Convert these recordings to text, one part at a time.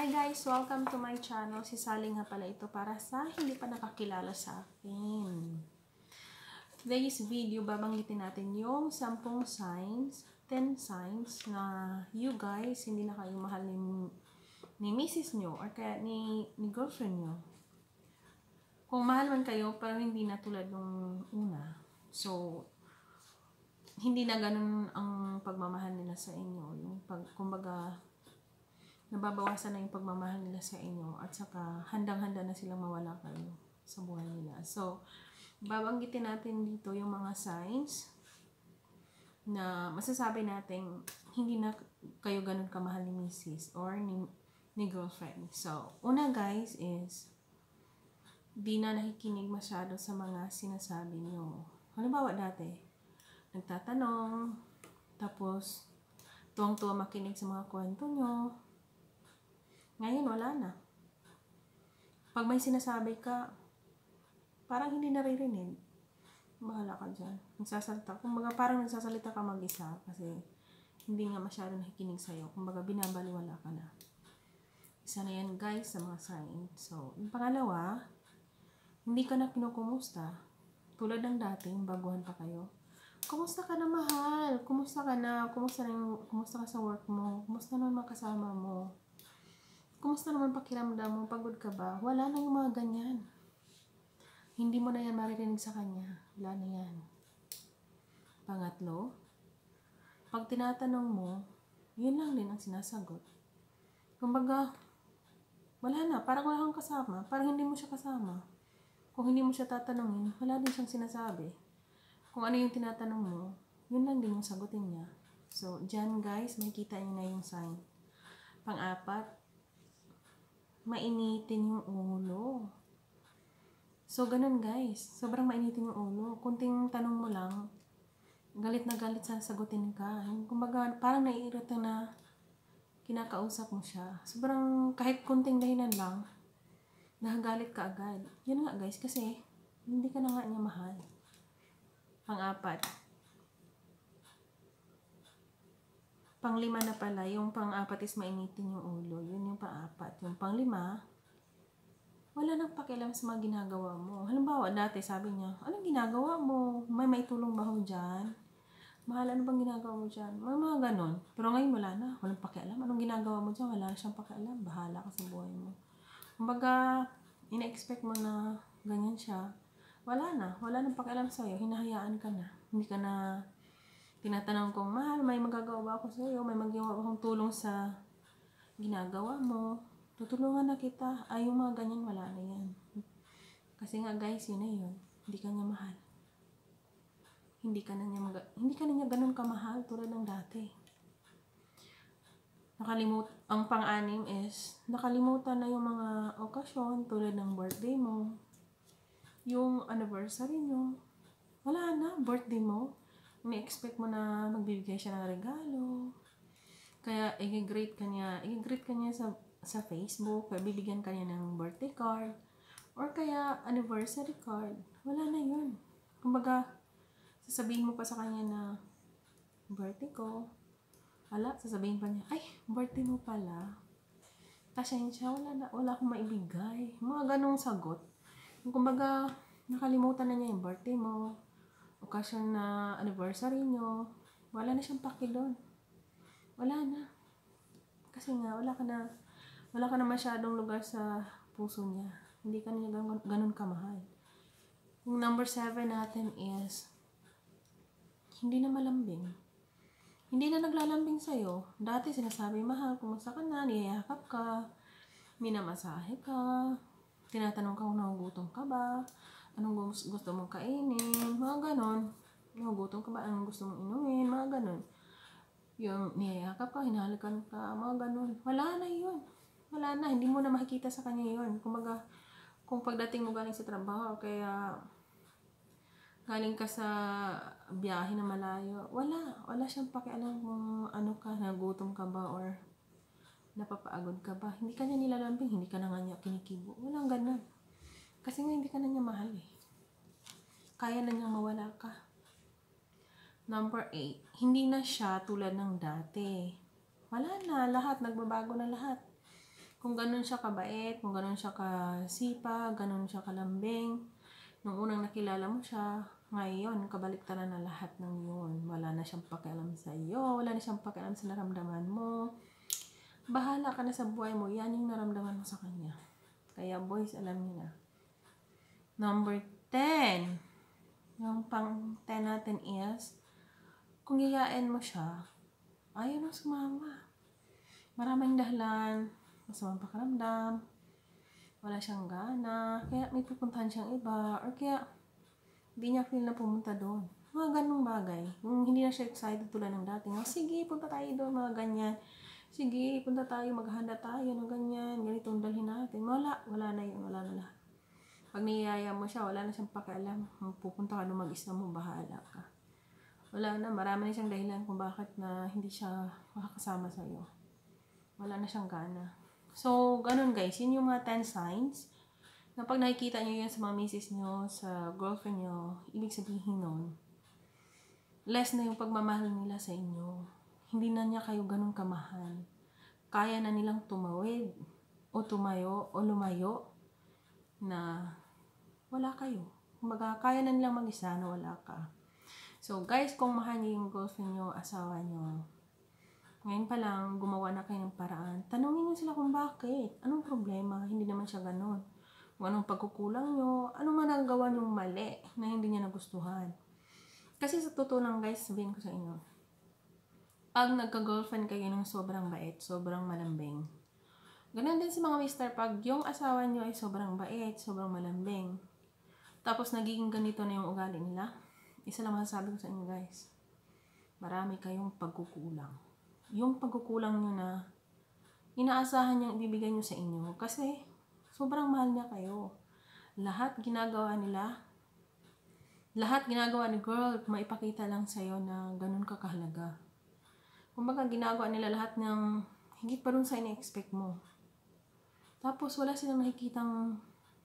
Hi guys! Welcome to my channel. Si Sally nga pala ito para sa hindi pa nakakilala sa akin. Today's video, babanggitin natin yung 10 signs, 10 signs na you guys, hindi na kayo mahal ni misis nyo or kaya ni girlfriend nyo. Kung mahal man kayo, pero hindi na tulad nung una. So, hindi na ganun ang pagmamahal nila sa inyo. Yung kumbaga, nababawasan na yung pagmamahal nila sa inyo at saka handang-handa na silang mawala kayo sa buhay nila. So, babanggitin natin dito yung mga signs na masasabi natin hindi na kayo ganun kamahal ni misis or ni girlfriend. So, una guys is di na nakikinig masyado sa mga sinasabi nyo. Halimbawa dati, nagtatanong, tapos tuwang-tuwa makinig sa mga kwento nyo. Ngayon, wala na. Pag may sinasabi ka, parang hindi naririnig. Bahala ka dyan. Nagsasalita. Kumbaga, parang nagsasalita ka mag-isa kasi hindi nga masyado nakikinig sa'yo. Kumbaga, binabaliwala ka na. Isa na yan, guys, sa mga sign. So, yung pangalawa, hindi ka na kinukumusta. Tulad ng dati, yung baguhan pa kayo. Kumusta ka na, mahal? Kumusta ka na? Kumusta ka sa work mo? Kumusta naman kasama mo? Kumusta naman pakiramdam mo? Pagod ka ba? Wala na yung mga ganyan. Hindi mo na yan maririnig sa kanya. Wala na yan. Pangatlo, pag tinatanong mo, yun lang din ang sinasagot. Kumbaga, wala na. Parang wala kang kasama. Parang hindi mo siya kasama. Kung hindi mo siya tatanungin, wala din siyang sinasabi. Kung ano yung tinatanong mo, yun lang din yung sagutin niya. So, dyan guys, makikita niyo na yung sign. Pang-apat, mainitin yung ulo. So, ganun guys. Sobrang mainitin yung ulo. Kunting tanong mo lang, galit na galit sa sagutin ka. Kumbaga, parang naiirita na kinakausap mo siya. Sobrang, kahit kunting dahilan lang, nakagalit ka agad. Yun nga guys, kasi hindi ka na nga niya mahal. Pang-apat. Pang-lima na pala, yung pang-apat is mainitin yung ulo. Yun yung pang-apat. Yung pang-lima, wala nang pakialam sa mga ginagawa mo. Halimbawa, dati sabi niya, anong ginagawa mo? May maitulong ba ako dyan? Mahal, ano bang ginagawa mo dyan? Mga ganon. Pero ngayon wala na. Walang pakialam. Anong ginagawa mo dyan? Wala na siyang pakialam. Bahala ka sa buhay mo. Kumbaga, ina-expect mo na ganyan siya. Wala na. Wala nang pakialam sa'yo. Hinahayaan ka na. Hindi ka na tinatanong kong, mahal, may magagawa ba ako sa'yo? May magawa ba akong tulong sa ginagawa mo? Tutulungan na kita. Ay, yung mga ganyan, wala na yan. Kasi nga guys, yun na yun. Hindi ka niya mahal. Hindi ka na niya ganun kamahal tulad ng dati. Ang pang-anim is, nakalimutan na yung mga okasyon tulad ng birthday mo, yung anniversary nyo. Wala na, birthday mo. Ni-expect mo na magbibigay siya ng regalo. Kaya, i-greet ka niya sa Facebook, kaya bibigyan ka niya ng birthday card, or kaya anniversary card. Wala na yun. Kumbaga, sasabihin mo pa sa kanya na, birthday ko. Sasabihin pa niya, ay, birthday mo pala. Pasensya, wala akong maibigay. Mga ganong sagot. Kumbaga, nakalimutan na niya yung birthday mo, okasyon na anniversary nyo, wala na siyang paki doon. Wala na. Kasi nga, wala ka na masyadong lugar sa puso niya. Hindi ka niya ganun kamahal. Yung number 7 natin is, hindi na malambing. Hindi na naglalambing sa'yo. Dati sinasabi, mahal, kumusta ka na, niyayakap ka, minamasahe ka, tinatanong ka kung nagugutom ka ba, anong gusto mong kainin, mga ganon. Nagugutom ka ba, anong gusto mong inumin, mga ganon. Yung niyayakap ka, hinahalikan ka, mga ganon. Wala na yun. Wala na, hindi mo na makikita sa kanya yun. Kumbaga, kung pagdating mo galing sa trabaho, kaya galing ka sa biyahe na malayo, wala siyang pakialam kung ano ka, nagutom ka ba, or napapagod ka ba. Hindi ka niya nilalambing, hindi ka na nga niya kinikibo. Walang ganun. Kasi nga hindi ka na niya mahal eh. Kaya na niyang mawala ka. Number 8, hindi na siya tulad ng dati. Wala na, lahat, nagbabago na lahat. Kung ganun siya kabait, kung ganun siya kasipa, ganun siya kalambing, nung unang nakilala mo siya, ngayon, kabaliktaran na lahat ng yun. Wala na siyang pakialam sa iyo, wala na siyang pakialam sa naramdaman mo. Bahala ka na sa buhay mo, yan yung naramdaman mo sa kanya. Kaya boys, alam niyo na. Number 10. Yung pang 10 natin is, kung yayain mo siya, ayaw nang sumama. Maraming dahilan, masamang pakiramdam, wala siyang gana, kaya may pupuntahan siyang iba, or kaya hindi niya feel na pumunta doon. Mga ganong bagay. Yung hindi na siya excited tulad ng dati. Sige, punta tayo doon, mga ganyan. Sige, punta tayo, maghanda tayo, ng ganyan. Ganitong dalhin natin. Wala na yun, wala na lahat. Pag niyaya mo siya, wala na siyang pakialam. Pupunta ka doon, mag-isa mo, bahala ka. Wala na, marami na siyang dahilan kung bakit na hindi siya makakasama sa'yo. Wala na siyang gana. So, ganun guys, yun yung mga 10 signs na pag nakikita nyo yan sa mga misis nyo, sa girlfriend nyo, ibig sabihin nun, less na yung pagmamahal nila sa inyo. Hindi na niya kayo ganun kamahal. Kaya na nilang tumawid, o tumayo, o lumayo, na wala kayo. Kumbaga, kaya na nilang mag-isa na wala ka. So guys, kung mahal niyo yung girlfriend nyo, asawa nyo, ngayon pa lang, gumawa na kayo ng paraan. Tanungin niyo sila kung bakit. Anong problema? Hindi naman siya ganun. Kung anong pagkukulang nyo, anong managawa nyong mali na hindi niya nagustuhan. Kasi sa totoo lang guys, sabihin ko sa inyo, pag nagka-girlfriend kayo ng sobrang bait, sobrang malambing, ganun din sa mga mister, pag yung asawa nyo ay sobrang bait, sobrang malambing, tapos nagiging ganito na yung ugali nila, isa lang masasabi ko sa inyo guys, marami kayong pagkukulang. Yung pagkukulang nyo na inaasahan niyang ibibigay nyo sa inyo kasi sobrang mahal niya kayo. Lahat ginagawa ni girl, maipakita lang sa'yo na ganun ka kahalaga. Kumbaga ginagawa nila lahat ng higit pa dun sa ina-expect mo. Tapos wala silang nakikitang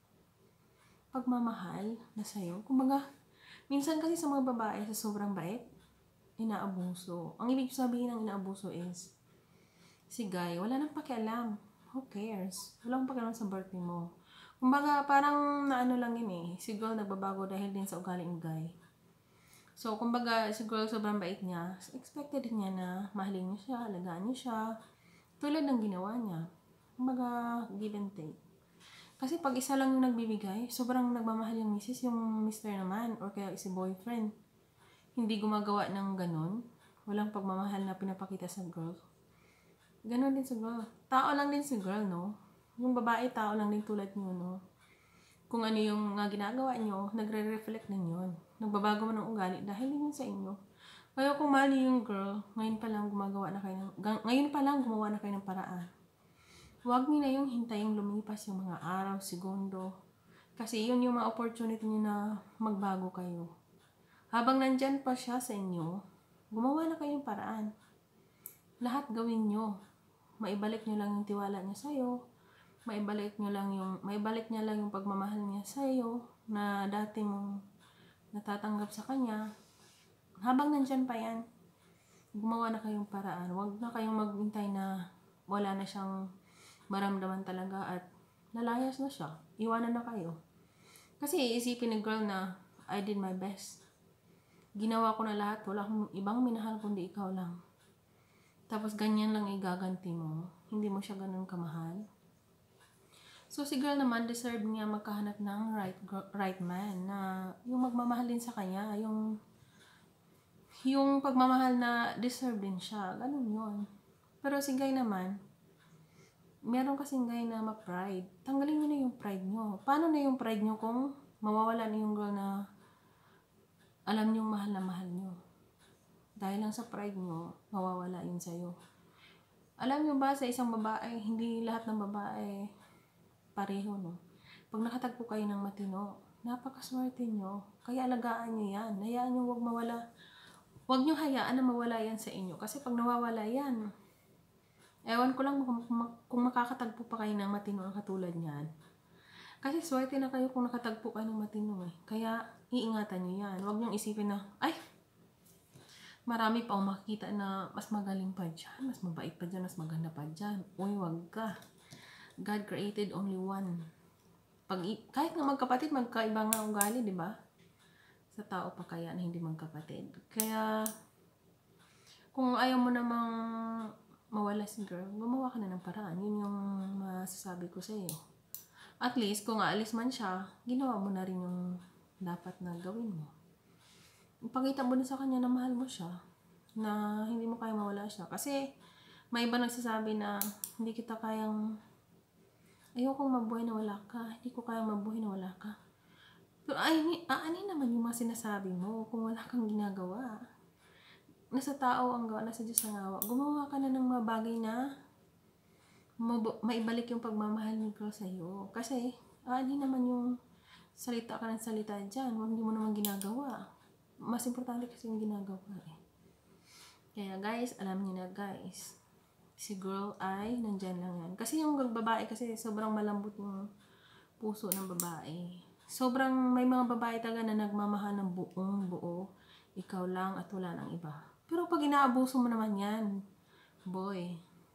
pagmamahal na sa'yo. Kumbaga, minsan kasi sa mga babae sa sobrang bait, inaabuso. Ang ibig sabihin ng inaabuso is, si guy, wala nang pakialam. Who cares? Wala nang pakialam sa birthday mo. Kumbaga, parang naano lang yun eh. Si girl nagbabago dahil din sa ugaling guy. So, kumbaga, si girl sobrang bait niya. Expected din niya na mahalin niya siya, alagaan niya siya. Tulad ng ginawa niya. Kumbaga, give and take. Kasi pag isa lang yung nagbibigay, sobrang nagmamahal yung misis, yung mister naman, or kaya si boyfriend. Hindi gumagawa ng ganun. Walang pagmamahal na pinapakita sa girl. Ganon din sa girl. Tao lang din si girl, no? Yung babae, tao lang din tulad niyo, no? Kung ano yung ginagawa niyo, nagre-reflect din yun. Nagbabago man ng ugali dahil din sa inyo. Kaya kung mahal niyo yung girl, ngayon pa lang gumawa na kayo ng paraan. Huwag niyo na yung hintayin lumipas yung mga araw, segundo. Kasi yun yung mga opportunity niyo na magbago kayo. Habang nandyan pa siya sa inyo, gumawa na kayong paraan. Lahat gawin nyo. Maibalik nyo lang yung tiwala niya sa'yo. Maibalik niya lang yung pagmamahal niya sa'yo na dati mong natatanggap sa kanya. Habang nandyan pa yan, gumawa na kayong paraan. Huwag na kayong maghintay na wala na siyang maramdaman talaga at lalayas na siya. Iwanan na kayo. Kasi iisipin ni girl na I did my best. Ginawa ko na lahat. Wala akong ibang minahal kundi ikaw lang. Tapos ganyan lang igaganti mo. Hindi mo siya ganun kamahal. So si girl naman, deserve niya magkahanap ng right man na yung magmamahal din sa kanya. Yung pagmamahal na deserve din siya. Ganun yun. Pero si guy naman, meron kasing guy na ma-pride. Tanggalin nyo na yung pride nyo. Paano na yung pride nyo kung mawawala na yung girl na alam nyo mahal na mahal nyo? Dahil lang sa pride nyo, mawawala yun sa'yo. Alam nyo ba, sa isang babae, hindi lahat ng babae pareho, no? Pag nakatagpo kayo ng matino, napakaswerte nyo. Kaya alagaan nyo yan. Hayaan nyo huwag mawala. Huwag nyo hayaan na mawala yan sa inyo. Kasi pag nawawala yan, ewan ko lang kung makakatagpo pa kayo ng matino ang katulad niyan. Kasi swerte na kayo kung nakatagpo kayo ng matino eh. Kaya iingatan nyo yan. Huwag nyo isipin na, ay, marami pa akong makikita na mas magaling pa dyan, mas mabait pa dyan, mas maganda pa dyan. Uy, wag ka. God created only one. Kahit nga magkapatid, magkaiba nga ugali, di ba? Sa tao pa kaya na hindi magkapatid. Kaya, kung ayaw mo namang mawala si girl, gumawa ka na ng paraan. Yun yung masasabi ko sa iyo. At least, kung aalis man siya, ginawa mo na rin yung dapat na gawin mo. Ipakita mo na sa kanya na mahal mo siya, na hindi mo kaya mawala siya. Kasi, may iba nagsasabi na hindi kita kayang, ayokong mabuhay na wala ka, hindi ko kayang mabuhay na wala ka. Pero ani naman yung mga sinasabi mo kung wala kang ginagawa. Nasa tao ang gawa, nasa Diyos ang awa. Gumawa ka na ng mga bagay na maibalik yung pagmamahal ni girl sa'yo. Kasi, ani naman yung salita ka ng salita dyan, hindi mo naman ginagawa. Mas importante kasi yung ginagawa eh. Kaya guys, alam niyo na guys, si girl ay nandyan lang yan. Kasi yung babae kasi sobrang malambot yung puso ng babae. Sobrang may mga babae talaga na nagmamahal ng buong buo. Ikaw lang at wala nang iba. Pero pag inaabuso mo naman yan, boy.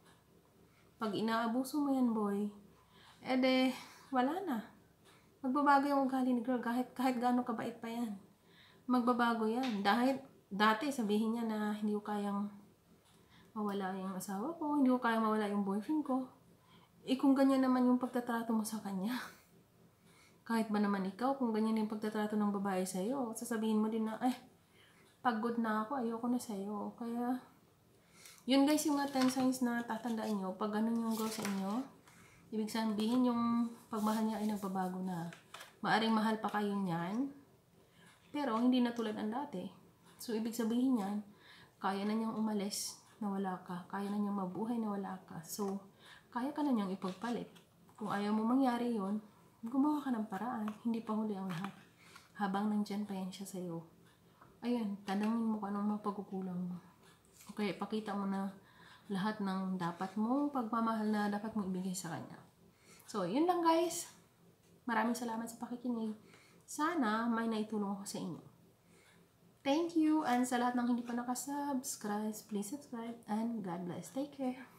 Pag inaabuso mo yan, boy, ede, wala na. Magbabago yung ugali ni girl kahit gaano kabait pa yan. Magbabago yan. Dahil dati sabihin niya na hindi ko kayang mawala yung asawa ko, hindi ko kayang mawala yung boyfriend ko. Kung ganyan naman yung pagtatrato mo sa kanya, kahit ba naman ikaw, kung ganyan yung pagtatrato ng babae sa'yo, sasabihin mo din na, pagod na ako, ayoko na sa'yo. Kaya, yun guys, yung 10 signs na tatandaan nyo, pag ganun yung girl sa inyo, ibig sabihin yung pagmahal niya ay nagbabago na. Maaring mahal pa kayo niyan, pero hindi na tulad ng dati. So, ibig sabihin yan, kaya na niyang umalis na wala ka. Kaya na niyang mabuhay na wala ka. So, kaya ka na niyang ipagpalit. Kung ayaw mo mangyari yon, gumawa ka ng paraan. Hindi pa huli ang lahat. Habang nandyan pa yan siya sa'yo. Ayan, tanangin mo kung anong mapagkukulang mo. Okay, pakita mo na lahat ng dapat mong pagmamahal na dapat mong ibigay sa kanya. So, yun lang guys. Maraming salamat sa pakikinig. Sana may naitulong ako sa inyo. Thank you, and sa lahat ng hindi pa nakasubscribe, please subscribe, and God bless. Take care.